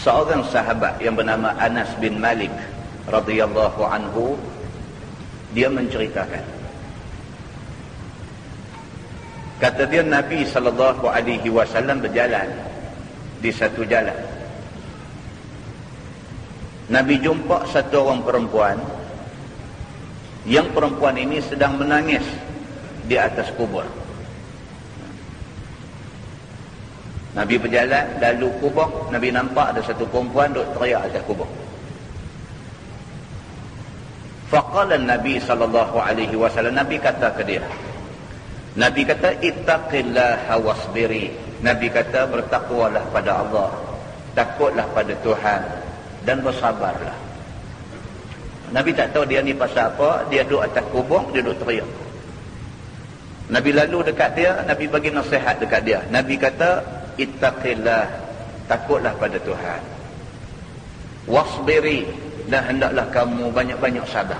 Seorang sahabat yang bernama Anas bin Malik radhiyallahu anhu, dia menceritakan, kata dia, Nabi SAW berjalan di satu jalan. Nabi jumpa satu orang perempuan. Yang perempuan ini sedang menangis di atas kubur. Nabi berjalan lalu kubur, Nabi nampak ada satu perempuan duduk teriak atas kubur. Faqala Nabi SAW, Nabi kata ke dia, Nabi kata, ittaqillaha wasbiri. Nabi kata, bertakwalah pada Allah, takutlah pada Tuhan, dan bersabarlah. Nabi tak tahu dia ni pasal apa, dia duduk atas kubur, dia duduk teriak. Nabi lalu dekat dia, Nabi bagi nasihat dekat dia. Nabi kata, ittaqillah, takutlah pada Tuhan. Wasbiri, dan hendaklah kamu banyak-banyak sabar.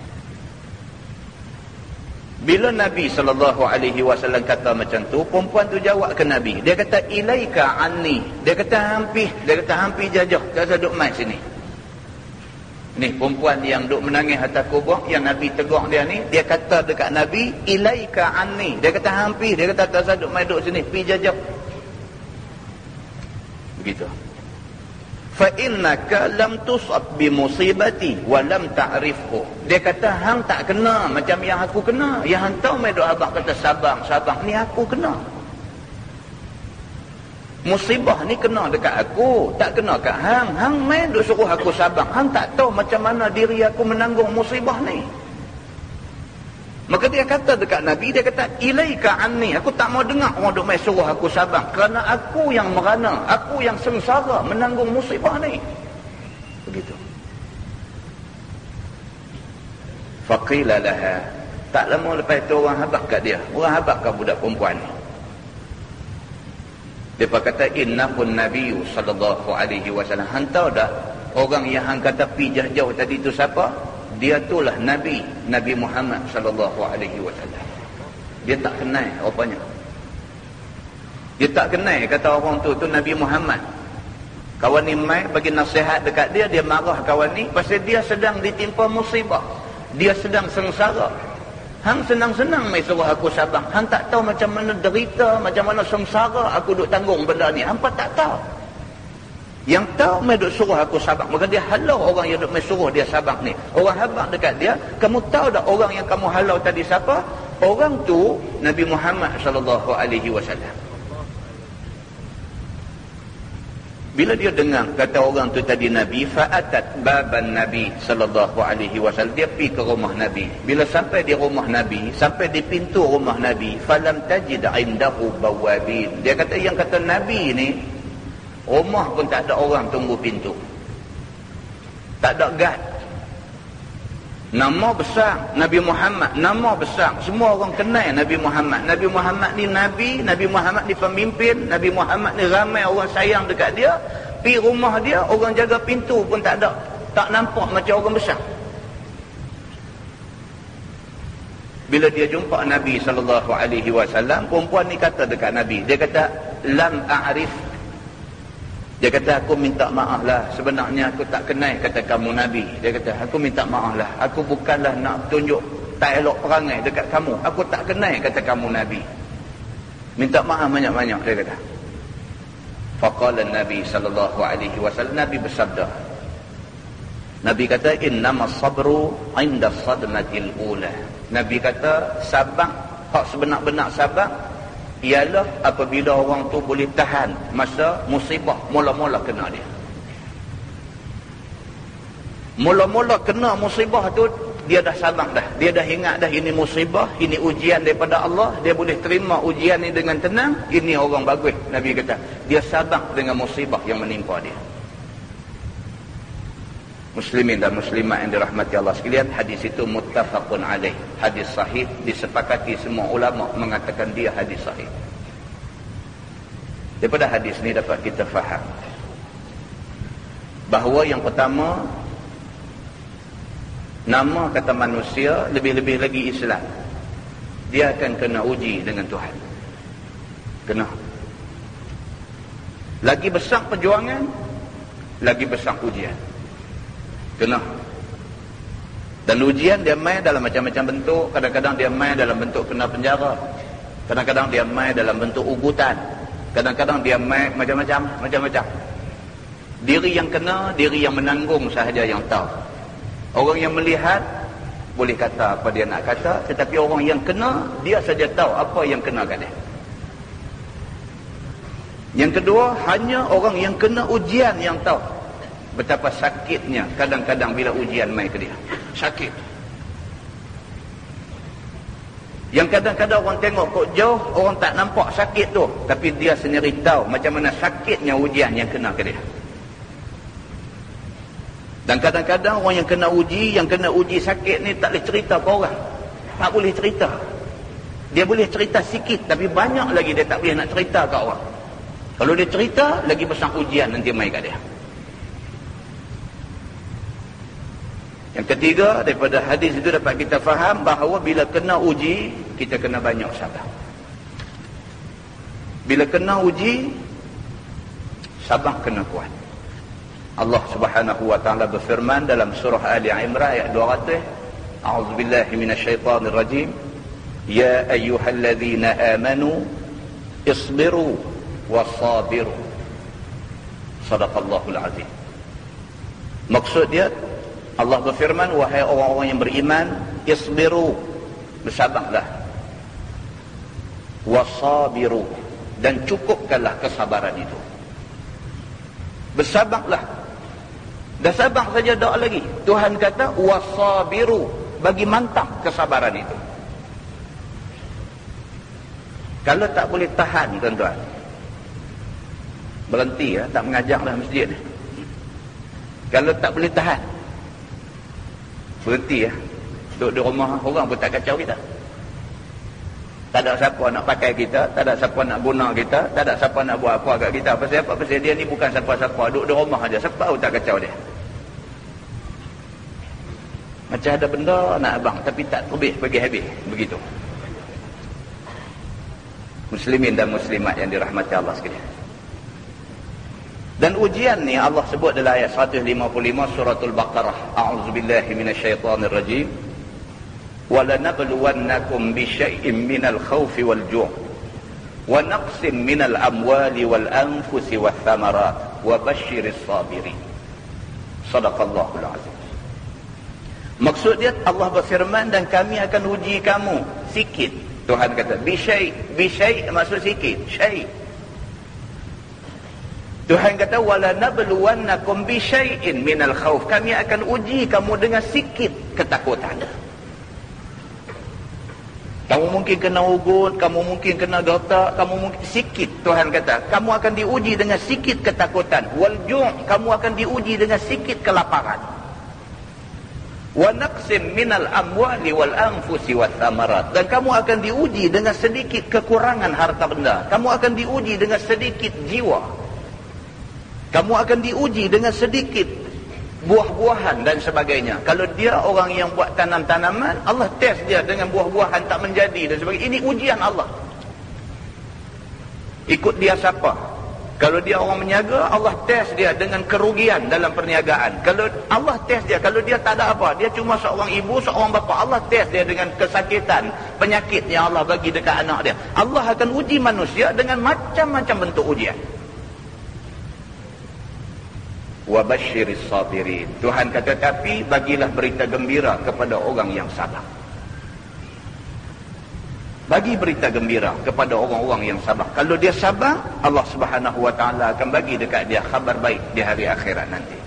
Bila Nabi SAW kata macam tu, perempuan tu jawab ke Nabi. Dia kata, ilaika anni. Dia kata hampir jajah, tak usah duduk mai sini. Ni perempuan yang duduk menangis atas kubur, yang Nabi tegur dia ni, dia kata dekat Nabi, ilaika anni. Dia kata hampir, dia kata tak usah duduk mai duduk sini, pergi jajah. Begitu. Fa innaka lam tusab bi musibati wa lam ta'rifhu. Dia kata hang tak kena macam yang aku kena. Yang hang tahu mai duk abang kata sabar, ni aku kena. Musibah ni kena dekat aku, tak kena kat hang. Hang mai duk suruh aku sabar. Hang tak tahu macam mana diri aku menanggung musibah ni. Maka dia kata dekat Nabi, dia kata, ilaika anni, aku tak mau dengar orang duk mai suruh aku sabar, kerana aku yang merana, aku yang sengsara menanggung musibah ni. Begitu. Faqila laha, tak lama lepas itu orang habaq kat dia. Orang habaq kat budak perempuan ni. Dia kata, innahun nabiyyu sallallahu alaihi wasallam. Hang tahu dah orang yang hang kata pi jauh tadi tu siapa? Dia itulah Nabi Muhammad sallallahu alaihi wasallam. Dia tak kenal rupanya. Dia tak kenal kata orang tu Nabi Muhammad. Kawan ni mai bagi nasihat dekat dia, dia marah kawan ni pasal dia sedang ditimpa musibah. Dia sedang sengsara. Hang senang-senang mai suruh aku sabar. Hang tak tahu macam mana derita, macam mana sengsara aku duk tanggung benda ni. Hampa tak tahu. Yang tahu mai duk suruh aku sabar. Maka dia halau orang yang duk mai suruh dia sabar ni. Orang habaq dekat dia, kamu tahu tak orang yang kamu halau tadi siapa? Orang tu Nabi Muhammad sallallahu alaihi wasallam. Bila dia dengar kata orang tu tadi Nabi, fa'atat baban Nabi sallallahu alaihi wasallam, dia pergi ke rumah Nabi. Bila sampai di rumah Nabi, sampai di pintu rumah Nabi, falam tajid indahu bawabin. Dia kata, yang kata Nabi ni, rumah pun tak ada orang tunggu pintu. Tak ada guard. Nama besar Nabi Muhammad, nama besar. Semua orang kenal Nabi Muhammad. Nabi Muhammad ni Nabi, Nabi Muhammad ni pemimpin, Nabi Muhammad ni ramai orang sayang dekat dia. Pergi rumah dia, orang jaga pintu pun tak ada. Tak nampak macam orang besar. Bila dia jumpa Nabi SAW, perempuan ni kata dekat Nabi, dia kata, lam a'rif. Dia kata, aku minta maaf lah. Sebenarnya aku tak kenal kata kamu Nabi. Dia kata, aku minta maaf lah. Aku bukanlah nak tunjuk tak elok perangai dekat kamu. Aku tak kenal kata kamu Nabi. Minta maaf banyak-banyak, dia kata. Faqala Nabi SAW, Nabi bersabda. Nabi kata, innamas sabru inda sadmatil ula. Nabi kata, sabar, hak sebenar-benar sabar, ialah apabila orang tu boleh tahan masa musibah mula-mula kena dia. Mula-mula kena musibah tu, dia dah sabar dah. Dia dah ingat dah ini musibah, ini ujian daripada Allah. Dia boleh terima ujian ni dengan tenang. Ini orang bagus. Nabi kata, dia sabar dengan musibah yang menimpa dia. Muslimin dan muslimat yang dirahmati Allah sekalian, hadis itu muttafaqun alaih, hadis sahih, disepakati semua ulama mengatakan dia hadis sahih. Daripada hadis ni dapat kita faham bahawa yang pertama, nama kata manusia, lebih-lebih lagi Islam, dia akan kena uji dengan Tuhan. Kena. Lagi besar perjuangan, lagi besar ujian. Kena. Dan ujian dia main dalam macam-macam bentuk. Kadang-kadang dia main dalam bentuk kena penjara. Kadang-kadang dia main dalam bentuk ugutan. Kadang-kadang dia main macam-macam. Diri yang kena, diri yang menanggung sahaja yang tahu. Orang yang melihat boleh kata apa dia nak kata, tetapi orang yang kena, dia saja tahu apa yang kena kat dia. Yang kedua, hanya orang yang kena ujian yang tahu betapa sakitnya kadang-kadang bila ujian mai ke dia. Sakit. Yang kadang-kadang orang tengok kok jauh, orang tak nampak sakit tu, tapi dia sendiri tahu macam mana sakitnya ujian yang kena ke dia. Dan kadang-kadang orang yang kena uji sakit ni tak boleh cerita ke orang. Tak boleh cerita. Dia boleh cerita sikit, tapi banyak lagi dia tak boleh nak cerita ke orang. Kalau dia cerita, lagi besar ujian nanti mai kat dia. Yang ketiga, daripada hadis itu dapat kita faham bahawa bila kena uji, kita kena banyak sabar. Bila kena uji, sabar kena kuat. Allah Subhanahu wa taala berfirman dalam surah Ali Imran ayat 200, A'udzubillahi minasyaitonir rajim. Ya ayyuhalladzina amanu isbiru wasabiru. Sadaqallahul azim. Maksud dia, Allah berfirman, wahai orang-orang yang beriman, isbiru, bersabarlah. Wasabiru, dan cukupkanlah kesabaran itu. Bersabarlah. Dah sabar saja tak lagi. Tuhan kata wasabiru, bagi mantap kesabaran itu. Kalau tak boleh tahan tuan-tuan, berhenti ya, tak mengajaklah masjid ni. Kalau tak boleh tahan, berhenti ya. Duduk di rumah orang pun tak kacau kita. Tak ada siapa nak pakai kita, tak ada siapa nak guna kita, tak ada siapa nak buat apa kat kita. Pasal apa? Pasal dia ni bukan siapa-siapa, duduk di rumah aja. Siapa pun tak kacau dia. Macam ada benda nak abang, tapi tak terbih pergi habis. Begitu. Muslimin dan muslimat yang dirahmati Allah sekalian. Dan ujian ni Allah sebut dalam ayat 155 suratul Baqarah. A'udzubillahi minasyaitonir rajim. وَلَنَبْلُوَنَّكُمْ بِشَيْءٍ مِّنَ الْخَوْفِ وَالْجُوعِ وَنَقْصٍ مِّنَ الْأَمْوَالِ وَالْأَنفُسِ وَالثَّمَرَاتِ وَبَشِّرِ الصَّابِرِينَ. Sadaqallahul azim. Maksud dia, Allah berfirman, dan kami akan uji kamu sikit. Tuhan kata bisyai maksud sikit, syai. Tuhan kata walanabluwannakum bisyai'in minal khauf, kami akan uji kamu dengan sikit ketakutan. Kamu mungkin kena ugut, kamu mungkin kena gatal, kamu mungkin sikit. Tuhan kata kamu akan diuji dengan sikit ketakutan. Wal ju', kamu akan diuji dengan sikit kelaparan. Wa naqsim minal amwali wal anfusi wath thamarat, dan kamu akan diuji dengan sedikit kekurangan harta benda. Kamu akan diuji dengan sedikit jiwa. Kamu akan diuji dengan sedikit buah-buahan dan sebagainya. Kalau dia orang yang buat tanam-tanaman, Allah test dia dengan buah-buahan tak menjadi dan sebagainya. Ini ujian Allah. Ikut dia siapa? Kalau dia orang menyaga, Allah test dia dengan kerugian dalam perniagaan. Kalau Allah test dia, kalau dia tak ada apa, dia cuma seorang ibu, seorang bapa, Allah test dia dengan kesakitan, penyakit yang Allah bagi dekat anak dia. Allah akan uji manusia dengan macam-macam bentuk ujian. Wa basyiris sabirin. Tuhan kata, tapi bagilah berita gembira kepada orang yang sabar. Bagi berita gembira kepada orang-orang yang sabar. Kalau dia sabar, Allah Subhanahu wa taala akan bagi dekat dia khabar baik di hari akhirat nanti.